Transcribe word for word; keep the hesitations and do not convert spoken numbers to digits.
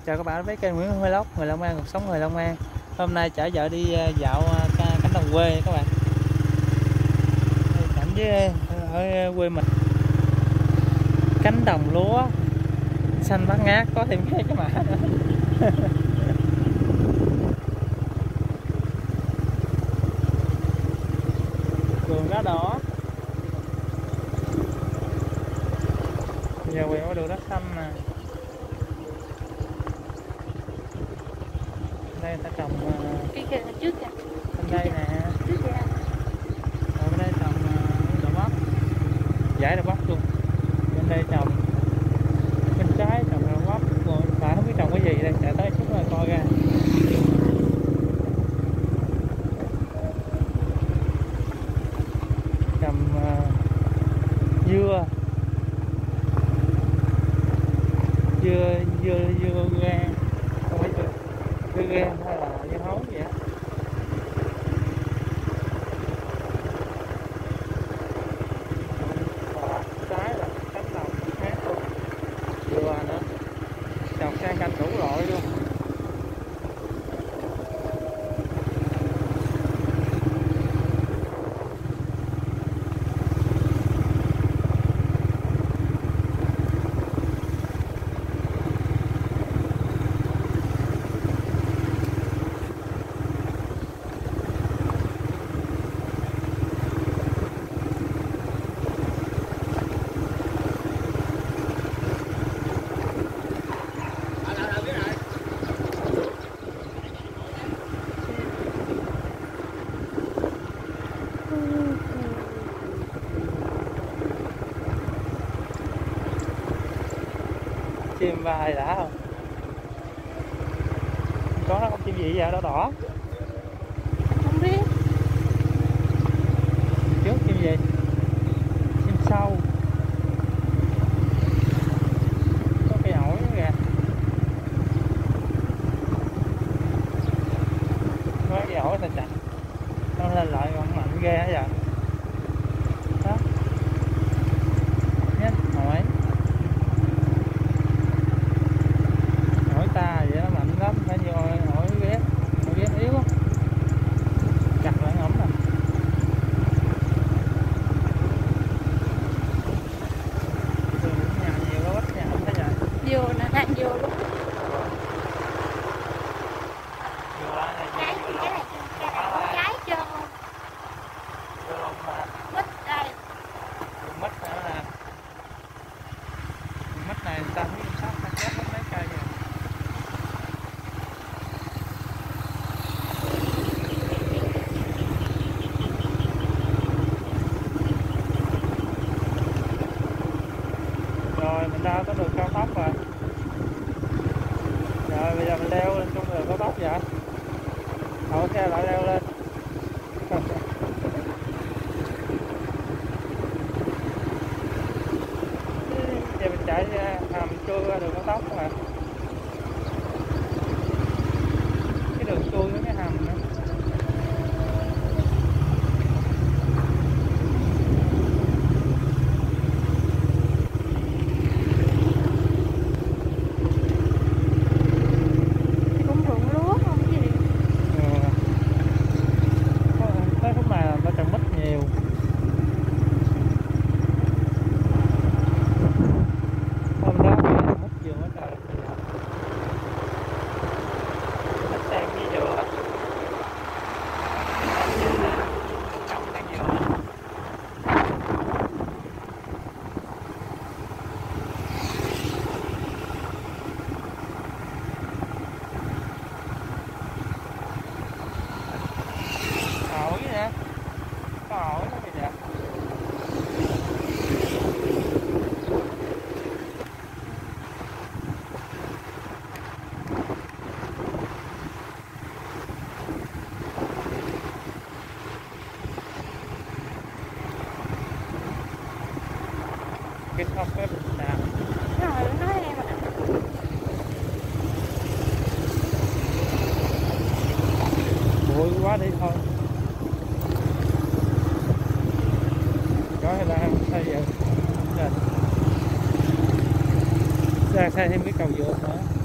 Chào các bạn đến với kênh Nguyễn Huy Vlog, người Long An, cuộc sống người Long An. Hôm nay chở vợ đi dạo cánh đồng quê các bạn. Cảnh với ở quê mình, cánh đồng lúa xanh bát ngát, có thêm cái cái mã nữa. Đường đá đỏ, giờ quẹo qua đường đất xanh nè. Đây người ta trồng cái kia trước kìa, bên đây nè, trước kìa. ở bên đây trồng đậu bắp, giải đậu bắp luôn. Bên đây trồng bên trái trồng đậu bắp, rồi bạn không biết trồng cái gì đây, chạy tới chút rồi coi ra. Trồng uh, dưa, dưa dưa dưa gan, không phải dưa dưa gan hay là dưa hấu vậy á. Trái là cánh đồng khác luôn, dừa nữa, trồng sang canh đủ loại luôn. Chim bay đã không? Có nó không chim gì vậy, đỏ đỏ. Không biết. Trước chim gì? Chim sâu. Có cây ổi nữa kìa. Có cây ổi ta chặt. Nó lên lại còn mạnh ghê hả vậy? Đó. Nhá, hỏi. Ta vậy nó mạnh lắm, phải vô hỏi ghét, hỏi ghét yếu á, chặt lại ngẫm nè. Nhà nhiều quá, nhà không thấy vậy. Vô nè, ăn vô luôn. Cái cái này, cái này có trái chưa không? Mít đây. Mít nữa nè. Mít này người ta không biết sao ta chết mất mấy cây rồi. Rồi mình ra tới đường cao tốc rồi. Rồi bây giờ mình leo lên trong đường cao tốc vậy. Đậu xe lại leo lên. Giờ mình chạy hầm chui qua đường cao tốc các bạn. Cái đường chui với cái hầm nữa. Ổi nè, có ổi đó kìa. Cái không cái bình nào. Rồi, nói em ạ. Bụi quá đi thôi. Có hay là thay vậy? Rồi. Ra thay thêm cái cầu vượt nữa.